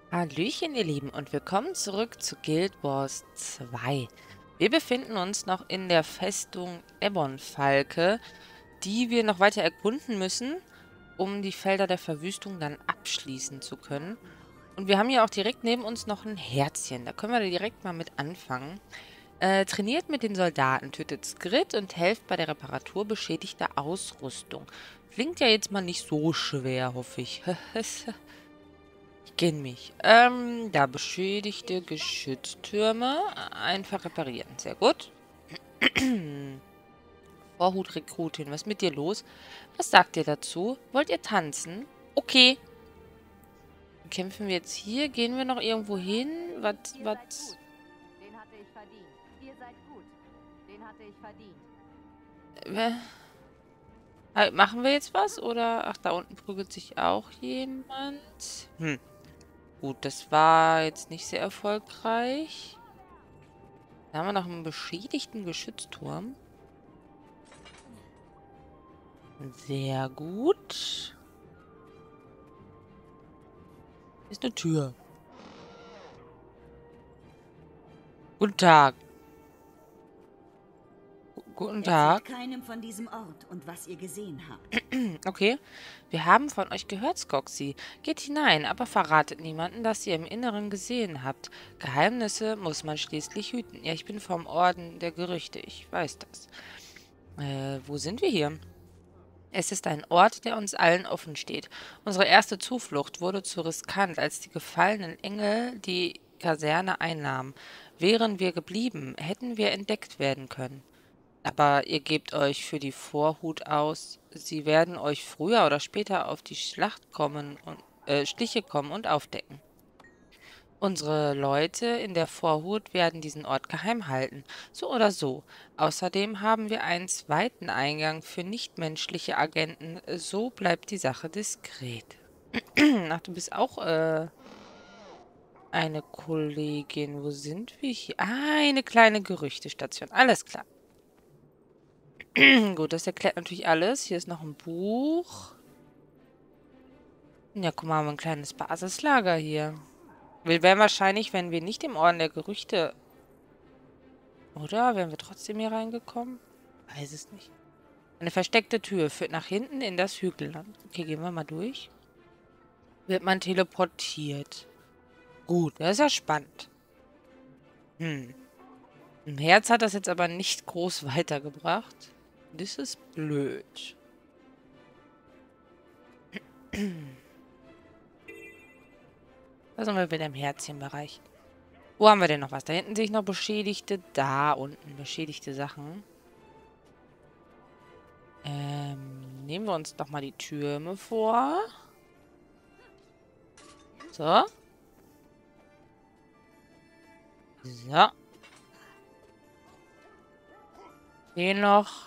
Hallöchen, ihr Lieben, und willkommen zurück zu Guild Wars 2. Wir befinden uns noch in der Festung Ebonfalke, die wir noch weiter erkunden müssen, um die Felder der Verwüstung dann abschließen zu können. Und wir haben hier auch direkt neben uns noch ein Herzchen. Da können wir direkt mal mit anfangen. Trainiert mit den Soldaten, tötet Skrit und helft bei der Reparatur beschädigter Ausrüstung. Klingt ja jetzt mal nicht so schwer, hoffe ich. Ich kenne mich. Da beschädigte Geschütztürme einfach reparieren. Sehr gut. Vorhut-Rekrutin, was ist mit dir los? Was sagt ihr dazu? Wollt ihr tanzen? Okay. Kämpfen wir jetzt hier? Gehen wir noch irgendwo hin? Was? Den hatte ich verdient. Ihr seid gut. Den hatte ich verdient. Machen wir jetzt was? Oder? Ach, da unten prügelt sich auch jemand. Gut, das war jetzt nicht sehr erfolgreich. Da haben wir noch einen beschädigten Geschützturm. Sehr gut. Hier ist eine Tür. Guten Tag. Guten Tag. Erzählt keinem von diesem Ort und was ihr gesehen habt. Okay. Wir haben von euch gehört, Skoxy. Geht hinein, aber verratet niemanden, dass ihr im Inneren gesehen habt. Geheimnisse muss man schließlich hüten. Ja, ich bin vom Orden der Gerüchte. Ich weiß das. Wo sind wir hier? Es ist ein Ort, der uns allen offen steht. Unsere erste Zuflucht wurde zu riskant, als die gefallenen Engel die Kaserne einnahmen. Wären wir geblieben, hätten wir entdeckt werden können. Aber ihr gebt euch für die Vorhut aus. Sie werden euch früher oder später auf die Schlacht kommen und Stiche kommen und aufdecken. Unsere Leute in der Vorhut werden diesen Ort geheim halten, so oder so. Außerdem haben wir einen zweiten Eingang für nichtmenschliche Agenten. So bleibt die Sache diskret. Ach, du bist auch eine Kollegin. Wo sind wir hier? Ah, eine kleine Gerüchtestation. Alles klar. Gut, das erklärt natürlich alles. Hier ist noch ein Buch. Ja, guck mal, haben wir ein kleines Basislager hier. Wir wären wahrscheinlich, wenn wir nicht im Orden der Gerüchte... Oder? Wären wir trotzdem hier reingekommen? Weiß es nicht. Eine versteckte Tür führt nach hinten in das Hügelland. Okay, gehen wir mal durch. Wird man teleportiert. Gut, das ist ja spannend. Im Herz hat das jetzt aber nicht groß weitergebracht. Das ist blöd. Da sind wir wieder im Herzchenbereich. Wo haben wir denn noch was? Da hinten sehe ich noch beschädigte. Da unten beschädigte Sachen. Nehmen wir uns doch mal die Türme vor. So. So. Den noch.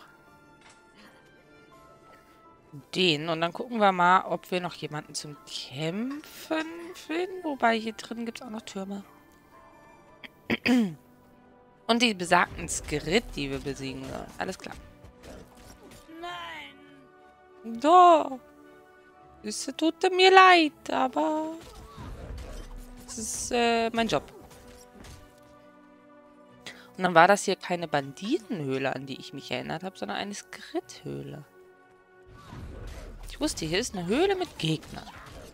Den. Und dann gucken wir mal, ob wir noch jemanden zum Kämpfen finden. Wobei hier drin gibt es auch noch Türme. Und die besagten Skrit, die wir besiegen sollen. Alles klar. Nein. So. Es tut mir leid, aber es ist mein Job. Und dann war das hier keine Banditenhöhle, an die ich mich erinnert habe, sondern eine Skrit-Höhle. Ich wusste, hier ist eine Höhle mit Gegnern.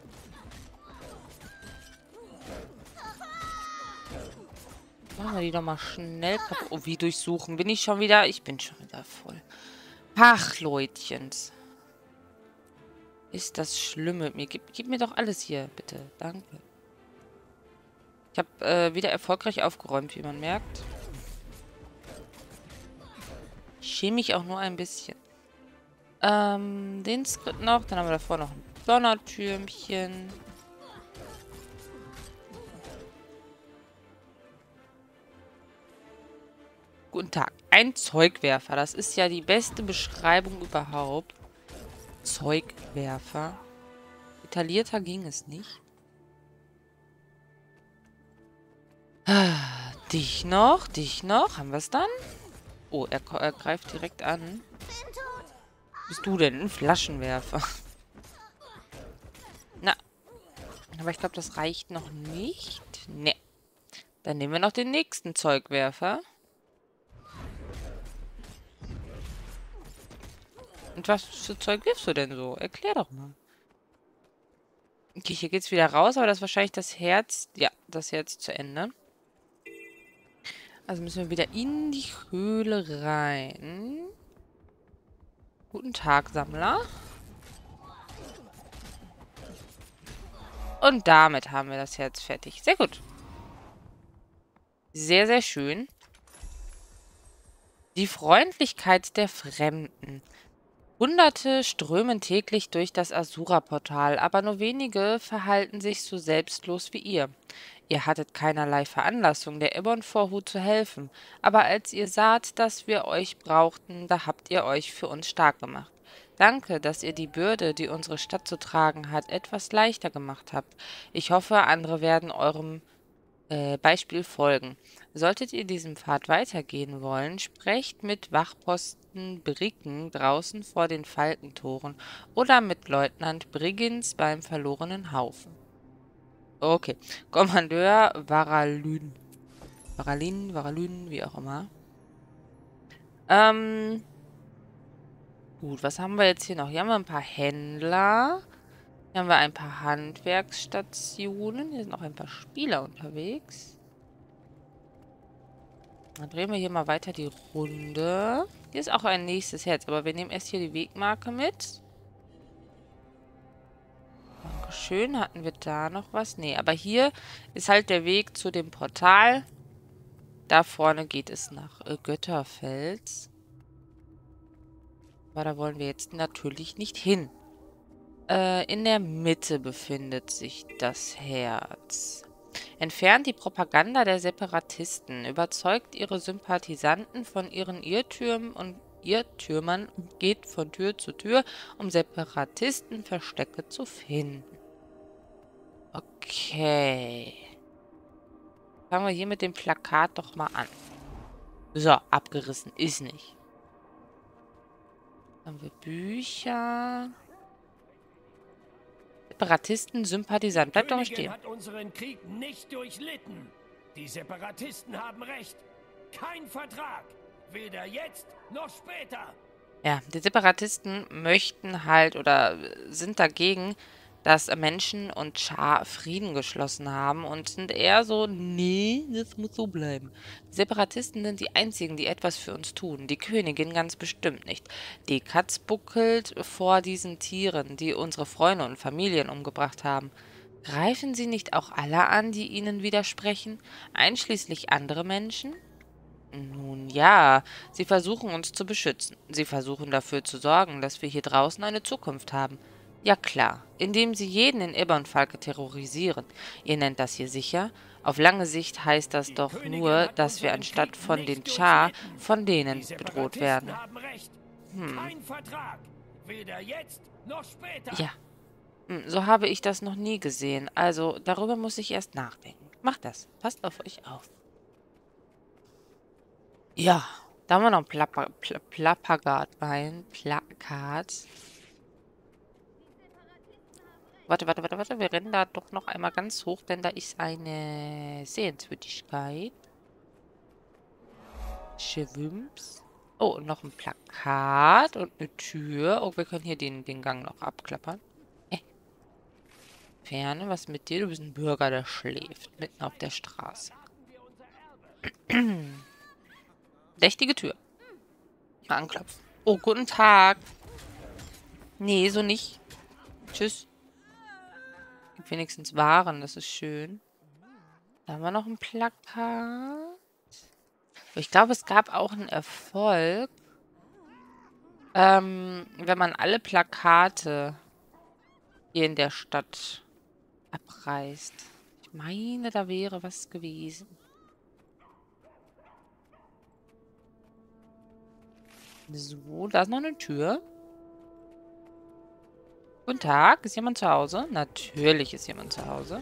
Machen wir die doch mal schnell kaputt. Oh, wie durchsuchen? Bin ich schon wieder? Ich bin schon wieder voll. Ach, Leutchens. Ist das schlimm mit mir? Gib mir doch alles hier, bitte. Danke. Ich habe wieder erfolgreich aufgeräumt, wie man merkt. Ich schäme mich auch nur ein bisschen. Den Skript noch. Dann haben wir davor noch ein Donnertürmchen. Guten Tag. Ein Zeugwerfer. Das ist ja die beste Beschreibung überhaupt. Zeugwerfer. Detaillierter ging es nicht. Dich noch. Dich noch. Haben wir es dann? Oh, er greift direkt an. Bist du denn ein Flaschenwerfer? Na, Aber ich glaube, das reicht noch nicht. Ne. Dann nehmen wir noch den nächsten Zeugwerfer. Und was für Zeug wirfst du denn so? Erklär doch mal. Okay, hier geht's wieder raus, aber das ist wahrscheinlich das Herz. Ja, das Herz zu Ende. Also müssen wir wieder in die Höhle rein. Guten Tag, Sammler. Und damit haben wir das Herz fertig. Sehr gut. Sehr, sehr schön. Die Freundlichkeit der Fremden. Hunderte strömen täglich durch das Asura-Portal, aber nur wenige verhalten sich so selbstlos wie ihr. Ihr hattet keinerlei Veranlassung, der Ebon-Vorhut zu helfen, aber als ihr saht, dass wir euch brauchten, da habt ihr euch für uns stark gemacht. Danke, dass ihr die Bürde, die unsere Stadt zu tragen hat, etwas leichter gemacht habt. Ich hoffe, andere werden eurem Beispiel folgen. Solltet ihr diesem Pfad weitergehen wollen, sprecht mit Wachposten Briggen draußen vor den Falkentoren oder mit Leutnant Briggins beim verlorenen Haufen. Okay. Kommandeur Varalyn. Varalyn, wie auch immer. Gut, was haben wir jetzt hier noch? Hier haben wir ein paar Händler. Hier haben wir ein paar Handwerksstationen. Hier sind auch ein paar Spieler unterwegs. Dann drehen wir hier mal weiter die Runde. Hier ist auch ein nächstes Herz, aber wir nehmen erst hier die Wegmarke mit. Dankeschön. Hatten wir da noch was? Nee, aber hier ist halt der Weg zu dem Portal. Da vorne geht es nach Götterfels. Aber da wollen wir jetzt natürlich nicht hin. In der Mitte befindet sich das Herz. Entfernt die Propaganda der Separatisten, überzeugt ihre Sympathisanten von ihren Irrtümern und geht von Tür zu Tür, um Separatistenverstecke zu finden. Okay. Fangen wir hier mit dem Plakat doch mal an. So, abgerissen ist nicht. Dann haben wir Bücher. Separatisten, Sympathisant. Bleibt doch mal stehen. Hat unseren Krieg nicht durchlitten. Die Separatisten haben recht. Kein Vertrag. Weder jetzt noch später. Ja, die Separatisten möchten halt oder sind dagegen, dass Menschen und Schar Frieden geschlossen haben und sind eher so, nee, das muss so bleiben. Die Separatisten sind die einzigen, die etwas für uns tun. Die Königin ganz bestimmt nicht. Die Katz buckelt vor diesen Tieren, die unsere Freunde und Familien umgebracht haben. Greifen sie nicht auch alle an, die ihnen widersprechen, einschließlich andere Menschen? Nun ja, sie versuchen uns zu beschützen. Sie versuchen dafür zu sorgen, dass wir hier draußen eine Zukunft haben. Ja klar, indem sie jeden in Ebonfalke terrorisieren. Ihr nennt das hier sicher? Auf lange Sicht heißt das doch nur, dass wir anstatt von den Char von denen bedroht werden. Kein Vertrag. Weder jetzt noch später. Ja, so habe ich das noch nie gesehen. Also darüber muss ich erst nachdenken. Macht das. Passt auf euch auf. Ja, da haben wir noch ein Plakat. Warte. Wir rennen da doch noch einmal ganz hoch, denn da ist eine Sehenswürdigkeit. Schwimms. Oh, und noch ein Plakat und eine Tür. Oh, wir können hier den Gang noch abklappern. Ferne, was mit dir? Du bist ein Bürger, der schläft. Mitten auf der Straße. Verdächtige Tür. Mal anklopfen. Oh, guten Tag. Nee, so nicht. Tschüss. Gibt wenigstens Waren, das ist schön. Da haben wir noch ein Plakat. Ich glaube, es gab auch einen Erfolg, wenn man alle Plakate hier in der Stadt abreißt. Ich meine, da wäre was gewesen. So, da ist noch eine Tür. Guten Tag, ist jemand zu Hause? Natürlich ist jemand zu Hause.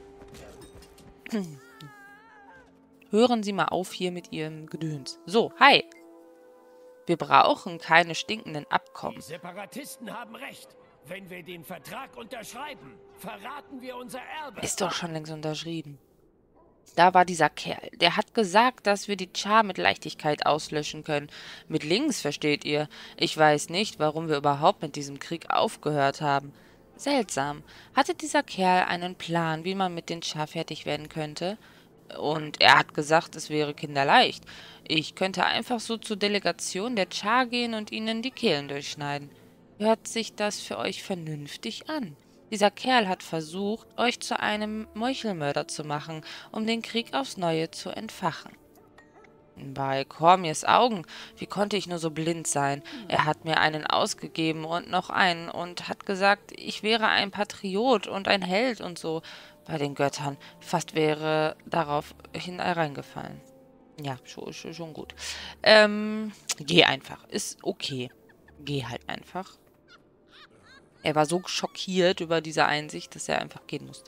Hören Sie mal auf hier mit Ihrem Gedöns. So, hi. Wir brauchen keine stinkenden Abkommen. Die Separatisten haben recht. Wenn wir den Vertrag unterschreiben, verraten wir unser Erbe. Ist doch schon längst unterschrieben. Da war dieser Kerl. Der hat gesagt, dass wir die Char mit Leichtigkeit auslöschen können. Mit links, versteht ihr? Ich weiß nicht, warum wir überhaupt mit diesem Krieg aufgehört haben. Seltsam. Hatte dieser Kerl einen Plan, wie man mit den Char fertig werden könnte? Und er hat gesagt, es wäre kinderleicht. Ich könnte einfach so zur Delegation der Char gehen und ihnen die Kehlen durchschneiden. Hört sich das für euch vernünftig an? Dieser Kerl hat versucht, euch zu einem Meuchelmörder zu machen, um den Krieg aufs Neue zu entfachen. Bei Cormiers Augen, wie konnte ich nur so blind sein? Er hat mir einen ausgegeben und noch einen und hat gesagt, ich wäre ein Patriot und ein Held und so. Bei den Göttern, fast wäre darauf hereingefallen. Ja, schon gut. Geh einfach. Ist okay. Geh halt einfach. Er war so schockiert über diese Einsicht, dass er einfach gehen musste.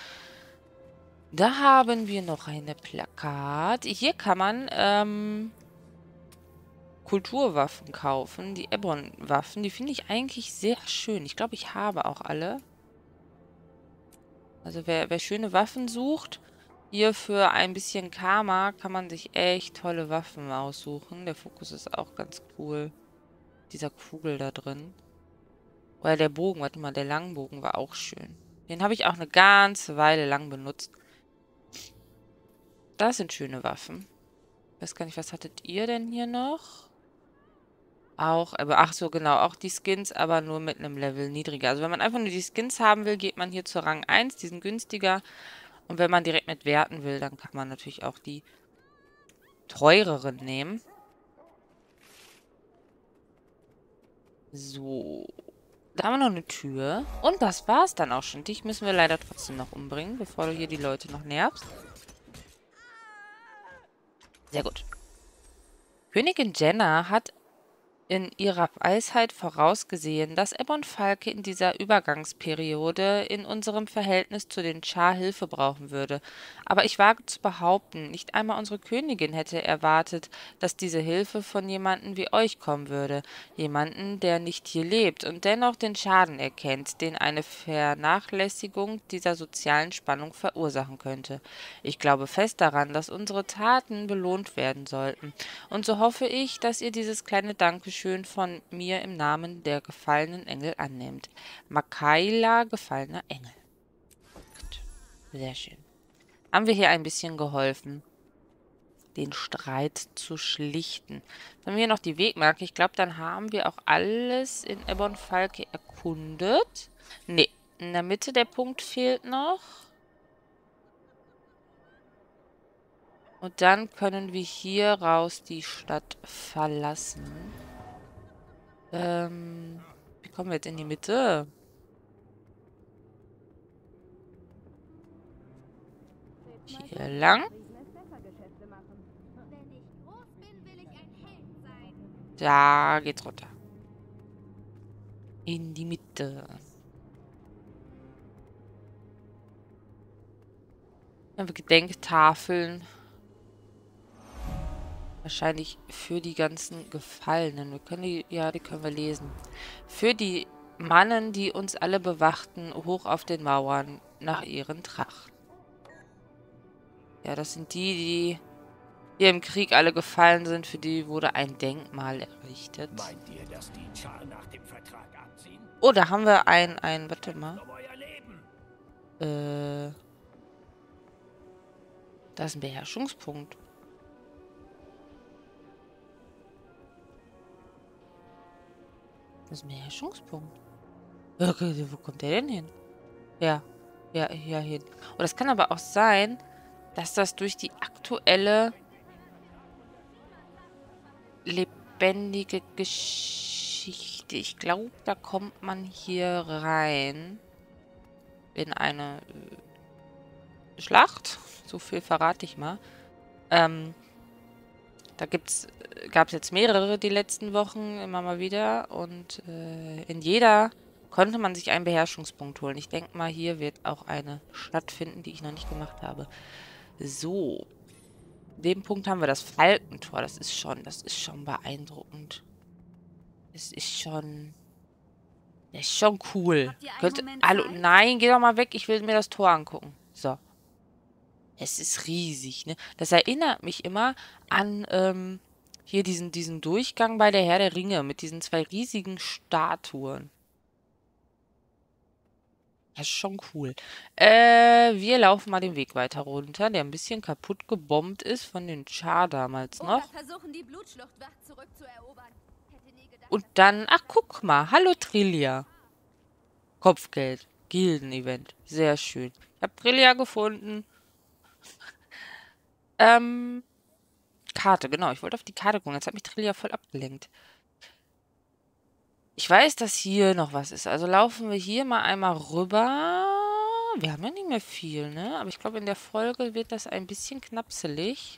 Da haben wir noch eine Plakat. Hier kann man Kulturwaffen kaufen. Die Ebon-Waffen. Die finde ich eigentlich sehr schön. Ich glaube, ich habe auch alle. Also wer schöne Waffen sucht, hier für ein bisschen Karma kann man sich echt tolle Waffen aussuchen. Der Fokus ist auch ganz cool. Dieser Kugel da drin. Oder der Bogen, warte mal, der Langbogen war auch schön. Den habe ich auch eine ganze Weile lang benutzt. Das sind schöne Waffen. Ich weiß gar nicht, was hattet ihr denn hier noch? Auch, aber ach so, genau, auch die Skins, aber nur mit einem Level niedriger. Also wenn man einfach nur die Skins haben will, geht man hier zu Rang 1, die sind günstiger. Und wenn man direkt mit Werten will, dann kann man natürlich auch die teureren nehmen. So. Da haben wir noch eine Tür. Und das war's dann auch schon. Dich müssen wir leider trotzdem noch umbringen, bevor du hier die Leute noch nervst. Sehr gut. Königin Jenna hat in ihrer Weisheit vorausgesehen, dass Ebon Falke in dieser Übergangsperiode in unserem Verhältnis zu den Char Hilfe brauchen würde. Aber ich wage zu behaupten, nicht einmal unsere Königin hätte erwartet, dass diese Hilfe von jemandem wie euch kommen würde. Jemanden, der nicht hier lebt und dennoch den Schaden erkennt, den eine Vernachlässigung dieser sozialen Spannung verursachen könnte. Ich glaube fest daran, dass unsere Taten belohnt werden sollten. Und so hoffe ich, dass ihr dieses kleine Dankeschön von mir im Namen der gefallenen Engel annehmt. Makaila, gefallener Engel. Gut. Sehr schön. Haben wir hier ein bisschen geholfen, den Streit zu schlichten. Dann haben wir hier noch die Wegmarke. Ich glaube, dann haben wir auch alles in Ebon Falke erkundet. Ne, in der Mitte der Punkt fehlt noch. Und dann können wir hier raus die Stadt verlassen. Wie kommen wir jetzt in die Mitte? Hier lang. Da geht's runter. In die Mitte. Dann haben wir Gedenktafeln. Wahrscheinlich für die ganzen Gefallenen. Wir können die, ja, die können wir lesen. Für die Mannen, die uns alle bewachten, hoch auf den Mauern nach ihren Trachten. Ja, das sind die hier im Krieg alle gefallen sind. Für die wurde ein Denkmal errichtet. Meint ihr, dass die Char nach dem Vertrag abziehen? Oh, da haben wir warte mal. Um euer Leben. Da ist ein Beherrschungspunkt. Das ist ein Beherrschungspunkt. Okay, wo kommt der denn hin? Ja, hier hin. Oh, das kann aber auch sein, dass das durch die aktuelle lebendige Geschichte. Ich glaube, da kommt man hier rein. In eine Schlacht. So viel verrate ich mal. Da gab es jetzt mehrere die letzten Wochen, immer mal wieder. Und in jeder konnte man sich einen Beherrschungspunkt holen. Ich denke mal, hier wird auch eine stattfinden, die ich noch nicht gemacht habe. So. In dem Punkt haben wir das Falkentor. Das ist schon beeindruckend. Es ist schon... Das ist schon cool. Habt ihr einen Könnte, Moment hallo, Zeit? nein, geh doch mal weg. Ich will mir das Tor angucken. So. Es ist riesig, ne? Das erinnert mich immer an hier diesen Durchgang bei der Herr der Ringe mit diesen zwei riesigen Statuen. Das ist schon cool. Wir laufen mal den Weg weiter runter, der ein bisschen kaputt gebombt ist von den Char damals Oder noch. versuchen, die Blutschluchtwacht zurückzuerobern. Hätte nie gedacht, Und dass dann, ach guck mal, hallo Trillia. Kopfgeld, Gilden-Event, sehr schön. Ich habe Trillia gefunden. Ähm, Karte, genau, ich wollte auf die Karte gucken, jetzt hat mich Trillia voll abgelenkt. Ich weiß, dass hier noch was ist, also laufen wir hier mal einmal rüber. Wir haben ja nicht mehr viel, ne? Aber ich glaube, in der Folge wird das ein bisschen knapselig.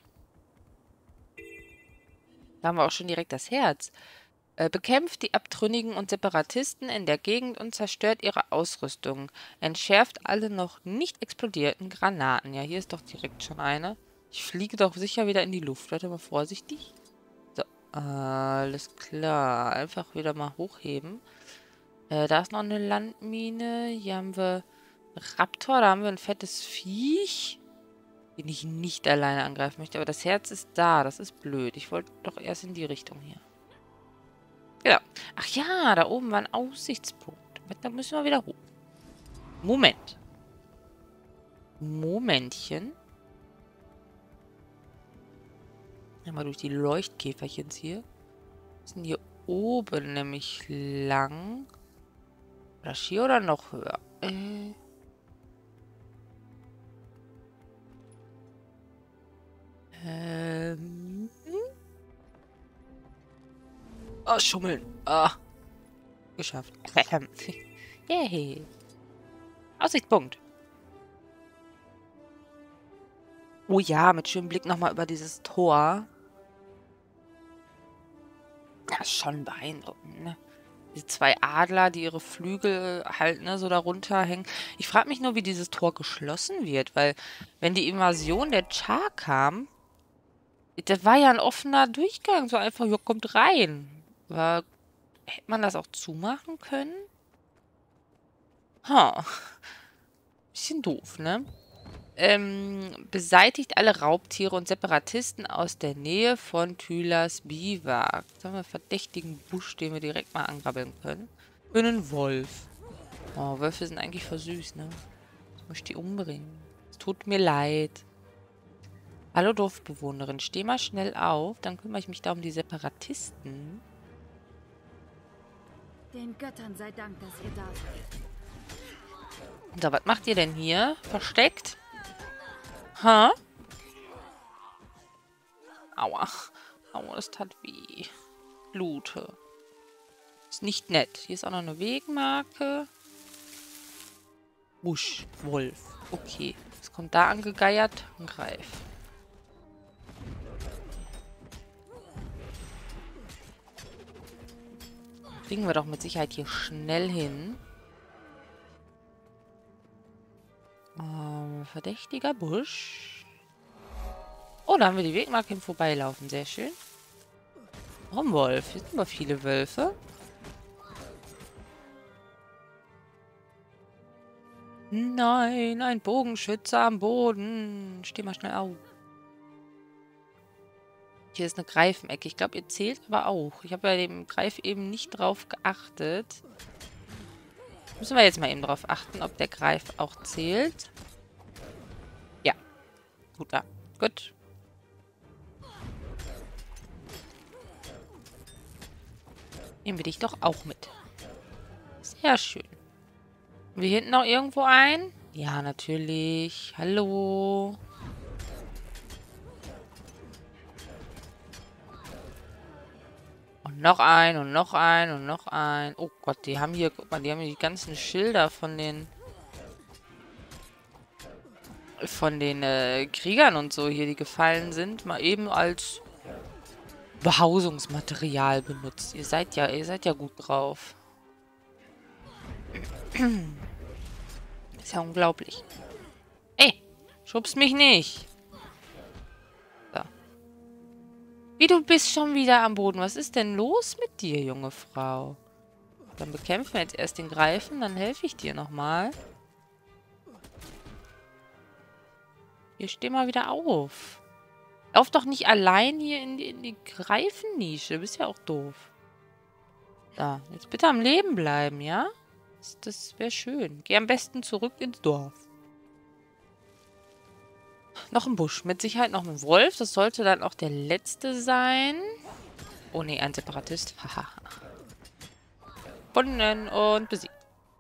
Da haben wir auch schon direkt das Herz. Bekämpft die Abtrünnigen und Separatisten in der Gegend und zerstört ihre Ausrüstung. Entschärft alle noch nicht explodierten Granaten. Ja, hier ist doch direkt schon eine. Ich fliege doch sicher wieder in die Luft. Warte mal vorsichtig. So, alles klar. Einfach wieder mal hochheben. Da ist noch eine Landmine. Hier haben wir Raptor. Da haben wir ein fettes Viech, den ich nicht alleine angreifen möchte. Aber das Herz ist da. Das ist blöd. Ich wollte doch erst in die Richtung hier. Genau. Ach ja, da oben war ein Aussichtspunkt. Da müssen wir wieder hoch. Moment. Momentchen. Mal durch die Leuchtkäferchens hier. Wir sind hier oben nämlich lang. Oder hier oder noch höher? Oh, schummeln. Ah, geschafft. Yay. Aussichtspunkt. Oh ja, mit schönem Blick nochmal über dieses Tor. Das ist schon beeindruckend, ne? Diese zwei Adler, die ihre Flügel halt, ne, so darunter hängen. Ich frage mich nur, wie dieses Tor geschlossen wird, weil wenn die Invasion der Char kam, das war ja ein offener Durchgang, so einfach, ja, kommt rein. Hätte man das auch zumachen können? Bisschen doof, ne? Beseitigt alle Raubtiere und Separatisten aus der Nähe von Tylas Biwak. Jetzt haben wir einen verdächtigen Busch, den wir direkt mal angrabbeln können. Für einen Wolf. Oh, Wölfe sind eigentlich voll süß, ne? Ich möchte die umbringen. Es tut mir leid. Hallo Dorfbewohnerin, steh mal schnell auf, dann kümmere ich mich da um die Separatisten. Den Göttern sei Dank, dass ihr da seid. So, was macht ihr denn hier? Versteckt? Ha? Aua. Aua, das tat weh. Blute. Ist nicht nett. Hier ist auch noch eine Wegmarke. Busch. Wolf. Okay. Es kommt da angegeiert und greif. Kriegen wir doch mit Sicherheit hier schnell hin. Verdächtiger Busch. Oh, da haben wir die Wegmarke im Vorbeilaufen. Sehr schön. Warum Wolf? Hier sind aber viele Wölfe. Nein, ein Bogenschütze am Boden. Steh mal schnell auf. Hier ist eine Greifenecke. Ich glaube, ihr zählt aber auch. Ich habe bei dem Greif eben nicht drauf geachtet. Müssen wir jetzt mal eben drauf achten, ob der Greif auch zählt. Ja. Gut, da. Gut. Nehmen wir dich doch auch mit. Sehr schön. Haben wir hinten noch irgendwo ein? Ja, natürlich. Hallo. Und noch ein und noch ein und noch ein. Oh Gott, die haben hier, guck mal, die haben hier die ganzen Schilder von den Kriegern und so hier, die gefallen sind, mal eben als Behausungsmaterial benutzt. Ihr seid ja gut drauf. Ist ja unglaublich. Ey, schubst mich nicht. So. Wie, du bist schon wieder am Boden. Was ist denn los mit dir, junge Frau? Dann bekämpfen wir jetzt erst den Greifen, dann helfe ich dir nochmal. Hier, steh mal wieder auf. Lauf doch nicht allein hier in die Greifennische. Du bist ja auch doof. Da, jetzt bitte am Leben bleiben, ja? Das wäre schön. Geh am besten zurück ins Dorf. Noch ein Busch. Mit Sicherheit noch ein Wolf. Das sollte dann auch der letzte sein. Oh nee, ein Separatist. Haha. Gefunden und besiegt.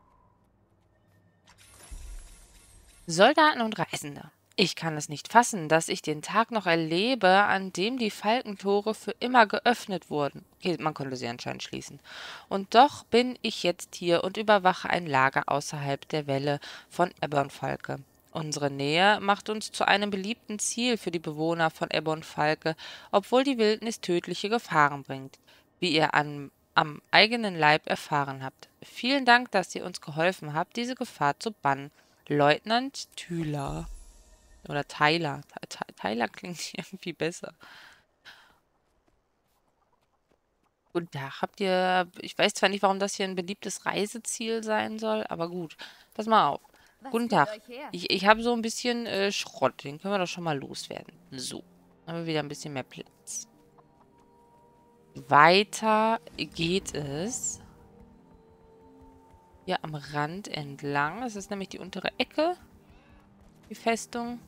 Soldaten und Reisende. Ich kann es nicht fassen, dass ich den Tag noch erlebe, an dem die Falkentore für immer geöffnet wurden. Okay, man konnte sie anscheinend schließen. Und doch bin ich jetzt hier und überwache ein Lager außerhalb der Wälle von Ebbernfalke. Unsere Nähe macht uns zu einem beliebten Ziel für die Bewohner von Ebbernfalke, obwohl die Wildnis tödliche Gefahren bringt, wie ihr am eigenen Leib erfahren habt. Vielen Dank, dass ihr uns geholfen habt, diese Gefahr zu bannen. Leutnant Thüler. Oder Tyler. Tyler klingt irgendwie besser. Guten Tag. Habt ihr... Ich weiß zwar nicht, warum das hier ein beliebtes Reiseziel sein soll, aber gut. Pass mal auf. Was Guten führt Tag. euch her? Ich habe so ein bisschen Schrott. Den können wir doch schon mal loswerden. So. Dann haben wir wieder ein bisschen mehr Platz. Weiter geht es. Hier am Rand entlang. Das ist nämlich die untere Ecke. Die Festung.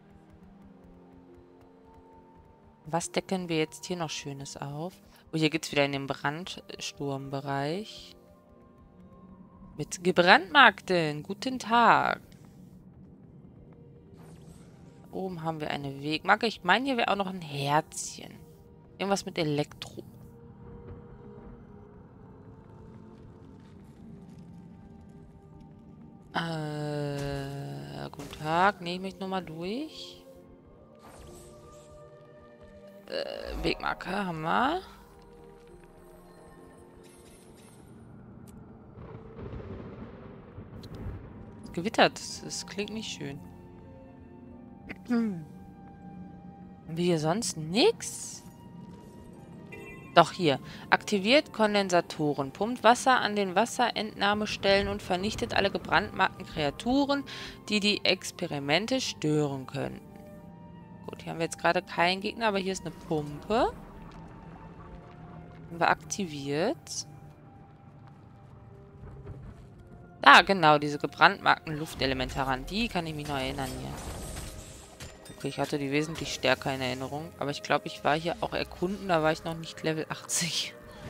Was decken wir jetzt hier noch Schönes auf? Oh, hier geht es wieder in den Brandsturmbereich. Mit gebrandmarkten. Guten Tag. Da oben haben wir eine Wegmarke. Ich meine, hier wäre auch noch ein Herzchen. Irgendwas mit Elektro. Guten Tag. Nehme ich nochmal durch. Wegmarke haben wir. Gewittert. Das klingt nicht schön. Haben wir hier sonst nichts? Doch hier. Aktiviert Kondensatoren. Pumpt Wasser an den Wasserentnahmestellen und vernichtet alle gebrandmarkten Kreaturen, die die Experimente stören können. Gut, hier haben wir jetzt gerade keinen Gegner, aber hier ist eine Pumpe. Haben wir aktiviert. Ah, genau, diese gebrandmarkten Luftelemente heran. Die kann ich mich noch erinnern hier. Okay, ich hatte die wesentlich stärker in Erinnerung. Aber ich glaube, ich war hier auch erkunden. Da war ich noch nicht Level 80.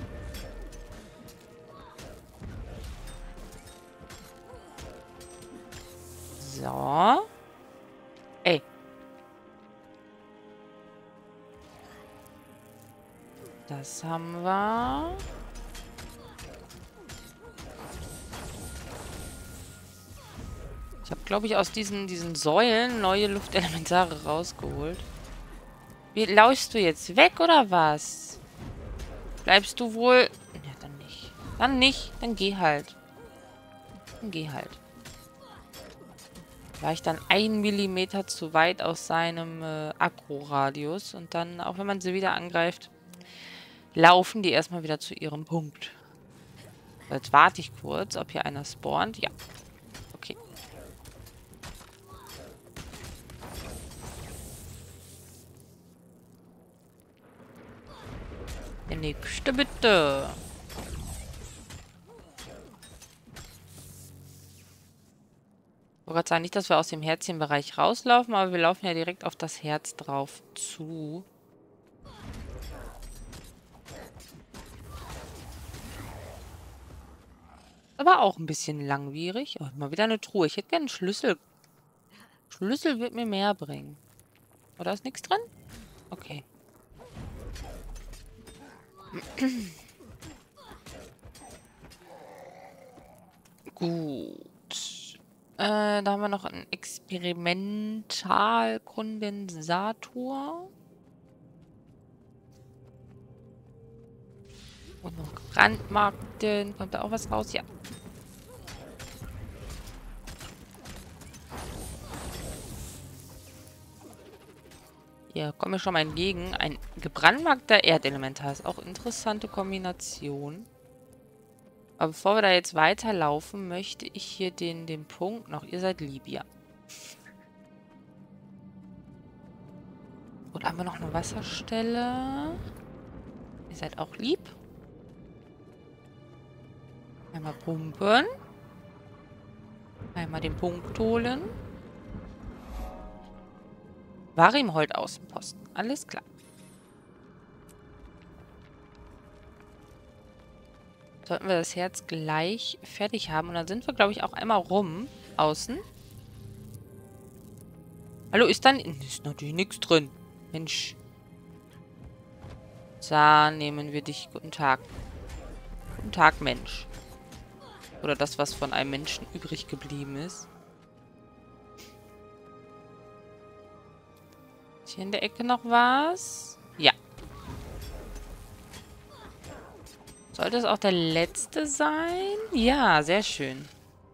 So. Ey. Das haben wir. Ich habe, glaube ich, aus diesen Säulen neue Luftelementare rausgeholt. Wie lauschst du jetzt weg, oder was? Bleibst du wohl... Ja, dann nicht. Dann nicht. Dann geh halt. Dann geh halt. War ich dann 1 Millimeter zu weit aus seinem Aggro-Radius. Und dann, auch wenn man sie wieder angreift, laufen die erstmal wieder zu ihrem Punkt. Jetzt warte ich kurz, ob hier einer spawnt. Ja. Okay. Der nächste bitte. Ich wollte gerade sagen, nicht, dass wir aus dem Herzchenbereich rauslaufen, aber wir laufen ja direkt auf das Herz drauf zu. Aber auch ein bisschen langwierig. Oh, mal wieder eine Truhe. Ich hätte gerne einen Schlüssel. Schlüssel wird mir mehr bringen. Oder ist nichts drin? Okay. Gut. Da haben wir noch einen Experimentalkondensator. Und noch Brandmarkten. Kommt da auch was raus? Ja. Hier, komm mir schon mal entgegen. Ein gebrandmarkter Erdelementar ist auch interessante Kombination. Aber bevor wir da jetzt weiterlaufen, möchte ich hier den Punkt noch. Ihr seid lieb, ja. Oder haben wir noch eine Wasserstelle? Ihr seid auch lieb. Einmal pumpen. Einmal den Punkt holen. Warimhold Außenposten. Alles klar. Sollten wir das Herz gleich fertig haben. Und dann sind wir, glaube ich, auch einmal rum. Außen. Hallo, ist natürlich nichts drin. Mensch. So, nehmen wir dich. Guten Tag. Guten Tag, Mensch. Oder das, was von einem Menschen übrig geblieben ist. Ist hier in der Ecke noch was? Ja. Sollte es auch der letzte sein? Ja, sehr schön.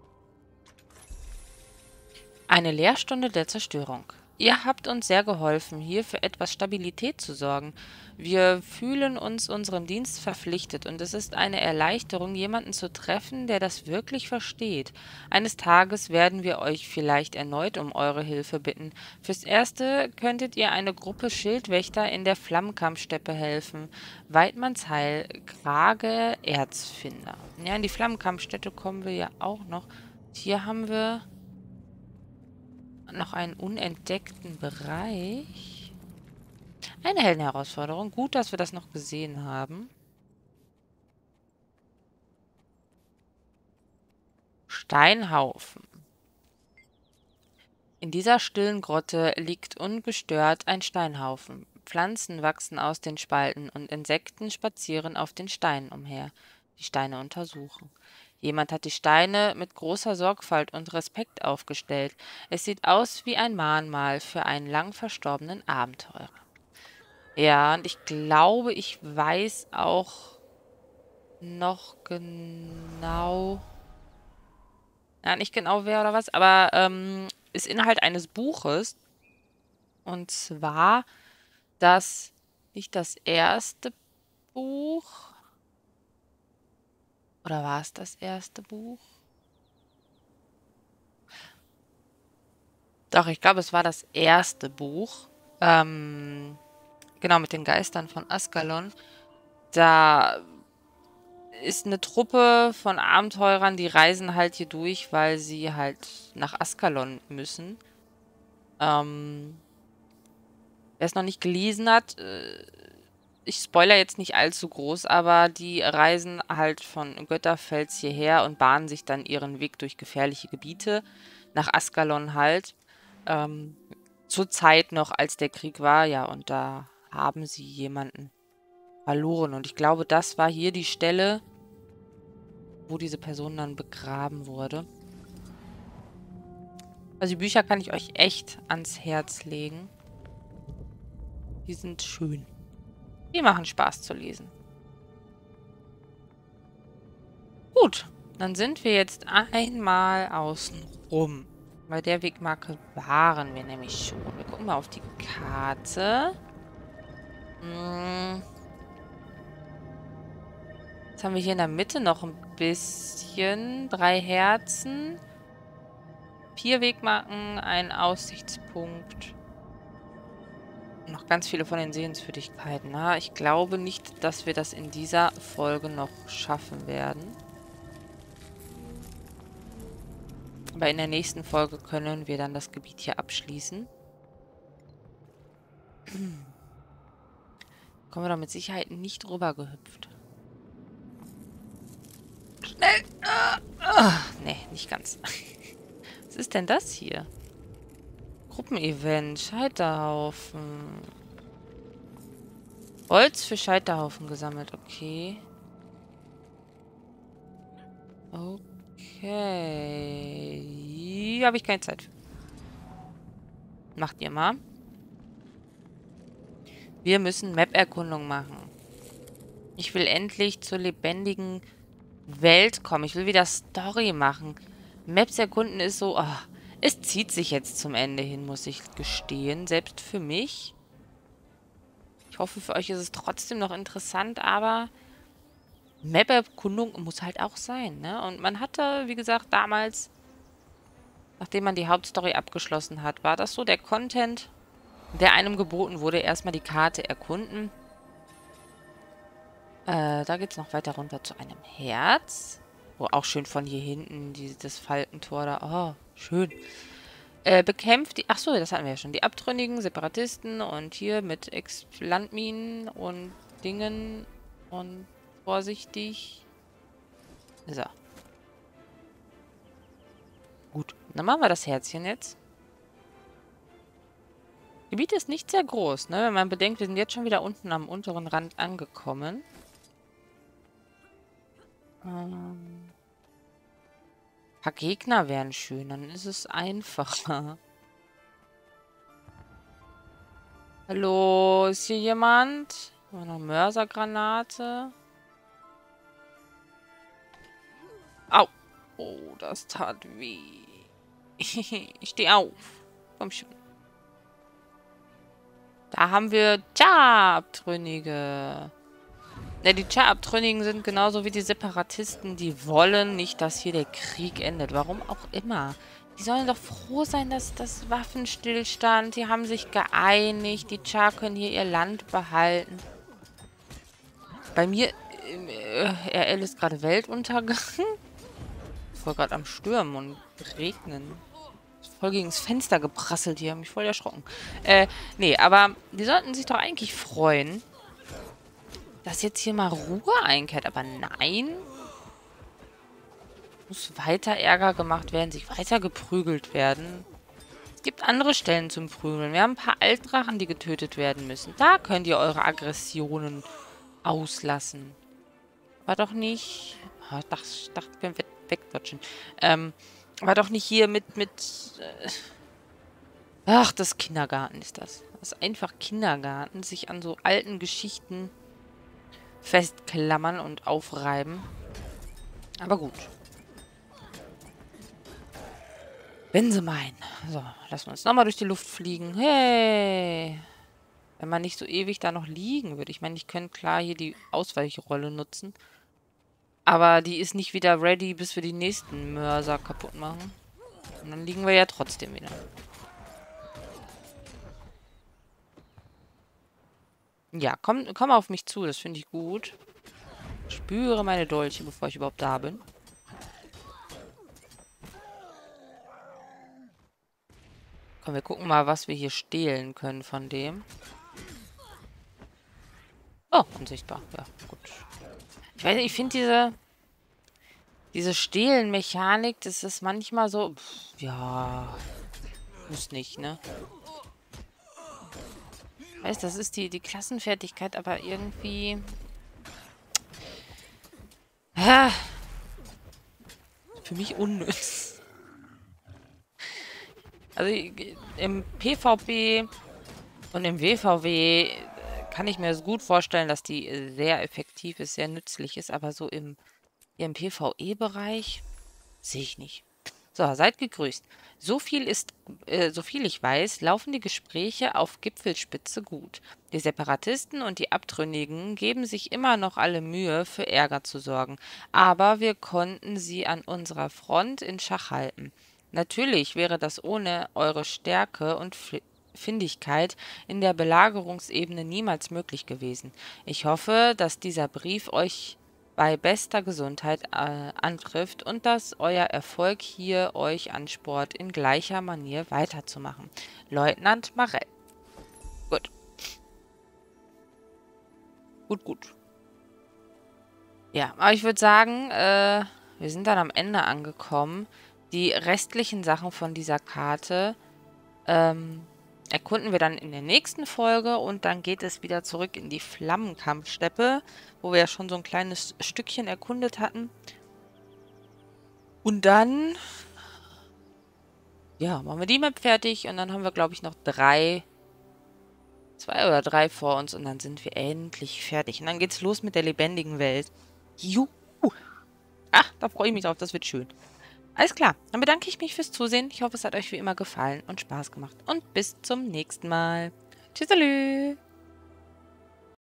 Eine Lehrstunde der Zerstörung. Ihr habt uns sehr geholfen, hier für etwas Stabilität zu sorgen. Wir fühlen uns unserem Dienst verpflichtet und es ist eine Erleichterung, jemanden zu treffen, der das wirklich versteht. Eines Tages werden wir euch vielleicht erneut um eure Hilfe bitten. Fürs Erste könntet ihr eine Gruppe Schildwächter in der Flammenkampfsteppe helfen. Weidmannsheil, Krage, Erzfinder. Ja, in die Flammenkampfstätte kommen wir ja auch noch. Hier haben wir noch einen unentdeckten Bereich. Eine Heldenherausforderung. Gut, dass wir das noch gesehen haben. Steinhaufen. In dieser stillen Grotte liegt ungestört ein Steinhaufen. Pflanzen wachsen aus den Spalten und Insekten spazieren auf den Steinen umher. Die Steine untersuchen. Jemand hat die Steine mit großer Sorgfalt und Respekt aufgestellt. Es sieht aus wie ein Mahnmal für einen lang verstorbenen Abenteurer. Ja, und ich glaube, ich weiß auch noch genau... Ja, nicht genau wer oder was, aber ist Inhalt eines Buches. Und zwar nicht das erste Buch. Oder war es das erste Buch? Doch, ich glaube, es war das erste Buch. Genau, mit den Geistern von Askalon. Da ist eine Truppe von Abenteurern, die reisen halt hier durch, weil sie halt nach Askalon müssen. Wer es noch nicht gelesen hat, ich spoilere jetzt nicht allzu groß, aber die reisen halt von Götterfels hierher und bahnen sich dann ihren Weg durch gefährliche Gebiete nach Askalon halt. Zur Zeit noch, als der Krieg war, ja, und da haben sie jemanden verloren. Und ich glaube, das war hier die Stelle, wo diese Person dann begraben wurde. Also die Bücher kann ich euch echt ans Herz legen. Die sind schön. Die machen Spaß zu lesen. Gut, dann sind wir jetzt einmal außen rum. Bei der Wegmarke waren wir nämlich schon. Wir gucken mal auf die Karte. Jetzt haben wir hier in der Mitte noch ein bisschen. 3 Herzen. 4 Wegmarken, ein Aussichtspunkt. Noch ganz viele von den Sehenswürdigkeiten. Na, ich glaube nicht, dass wir das in dieser Folge noch schaffen werden. Aber in der nächsten Folge können wir dann das Gebiet hier abschließen. Kommen wir doch mit Sicherheit nicht rüber gehüpft. Schnell! Nee, nicht ganz. Was ist denn das hier? Gruppenevent, Scheiterhaufen. Holz für Scheiterhaufen gesammelt, okay. Okay. Habe ich keine Zeit für. Macht ihr mal. Wir müssen Map-Erkundung machen. Ich will endlich zur lebendigen Welt kommen. Ich will wieder Story machen. Maps erkunden ist so... Oh, es zieht sich jetzt zum Ende hin, muss ich gestehen. Selbst für mich. Ich hoffe, für euch ist es trotzdem noch interessant, aber... Map-Erkundung muss halt auch sein, ne? Und man hatte, wie gesagt, damals, nachdem man die Hauptstory abgeschlossen hat, war das so der Content, der einem geboten wurde, erstmal die Karte erkunden. Da geht's noch weiter runter zu einem Herz. Oh, auch schön von hier hinten, das Falkentor da. Oh, schön. Bekämpft die... Achso, das hatten wir ja schon. Die abtrünnigen Separatisten und hier mit Landminen und Dingen und vorsichtig. So. Gut, dann machen wir das Herzchen jetzt. Gebiet ist nicht sehr groß, ne? Wenn man bedenkt, wir sind jetzt schon wieder unten am unteren Rand angekommen. Ein paar Gegner wären schön, dann ist es einfacher. Hallo, ist hier jemand? Noch eine Mörsergranate. Au. Oh, das tat weh. Ich steh auf. Komm schon. Da haben wir Cha-Abtrünnige. Ne, die Cha-Abtrünnigen sind genauso wie die Separatisten. Die wollen nicht, dass hier der Krieg endet. Warum auch immer. Die sollen doch froh sein, dass das Waffenstillstand. Die haben sich geeinigt. Die Cha können hier ihr Land behalten. Bei mir, RL ist gerade Weltuntergang. Voll gerade am Stürmen und Regnen. Ist voll gegen das Fenster geprasselt hier. Hab mich voll erschrocken. Nee, aber die sollten sich doch eigentlich freuen, dass jetzt hier mal Ruhe einkehrt. Aber nein. Muss weiter Ärger gemacht werden, sich weiter geprügelt werden. Es gibt andere Stellen zum Prügeln. Wir haben ein paar Altdrachen, die getötet werden müssen. Da könnt ihr eure Aggressionen auslassen. War doch nicht... Oh, ich dachte, wir können wegdodgen. War doch nicht hier mit ach, das Kindergarten ist das. Das ist einfach Kindergarten. Sich an so alten Geschichten festklammern und aufreiben. Aber gut. Wenn sie meinen. So, lassen wir uns nochmal durch die Luft fliegen. Hey! Wenn man nicht so ewig da noch liegen würde. Ich meine, ich könnte klar hier die Ausweichrolle nutzen. Aber die ist nicht wieder ready, bis wir die nächsten Mörser kaputt machen. Und dann liegen wir ja trotzdem wieder. Ja, komm auf mich zu. Das finde ich gut. Spüre meine Dolche, bevor ich überhaupt da bin. Komm, wir gucken mal, was wir hier stehlen können von dem. Oh, unsichtbar. Ja, gut. Ich weiß nicht, ich finde diese Stehlen-Mechanik, das ist manchmal so... Pff, ja... Muss nicht, ne? Weißt, das ist die Klassenfertigkeit, aber irgendwie... für mich unnütz. Also im PvP und im WVW kann ich mir das gut vorstellen, dass die sehr effektiv ist, sehr nützlich ist, aber so im PvE-Bereich sehe ich nicht. So, seid gegrüßt. So viel ich weiß, laufen die Gespräche auf Gipfelspitze gut. Die Separatisten und die Abtrünnigen geben sich immer noch alle Mühe, für Ärger zu sorgen. Aber wir konnten sie an unserer Front in Schach halten. Natürlich wäre das ohne eure Stärke und Findigkeit in der Belagerungsebene niemals möglich gewesen. Ich hoffe, dass dieser Brief euch bei bester Gesundheit antrifft und dass euer Erfolg hier euch anspornt, in gleicher Manier weiterzumachen. Leutnant Marell. Gut. Gut. Ja, aber ich würde sagen, wir sind dann am Ende angekommen. Die restlichen Sachen von dieser Karte erkunden wir dann in der nächsten Folge und dann geht es wieder zurück in die Flammenkampfsteppe, wo wir ja schon so ein kleines Stückchen erkundet hatten. Und dann, ja, machen wir die Map fertig und dann haben wir, glaube ich, noch zwei oder drei vor uns und dann sind wir endlich fertig. Und dann geht's los mit der lebendigen Welt. Juhu! Ach, da freue ich mich drauf, das wird schön. Alles klar, dann bedanke ich mich fürs Zusehen. Ich hoffe, es hat euch wie immer gefallen und Spaß gemacht. Und bis zum nächsten Mal. Tschüssalü!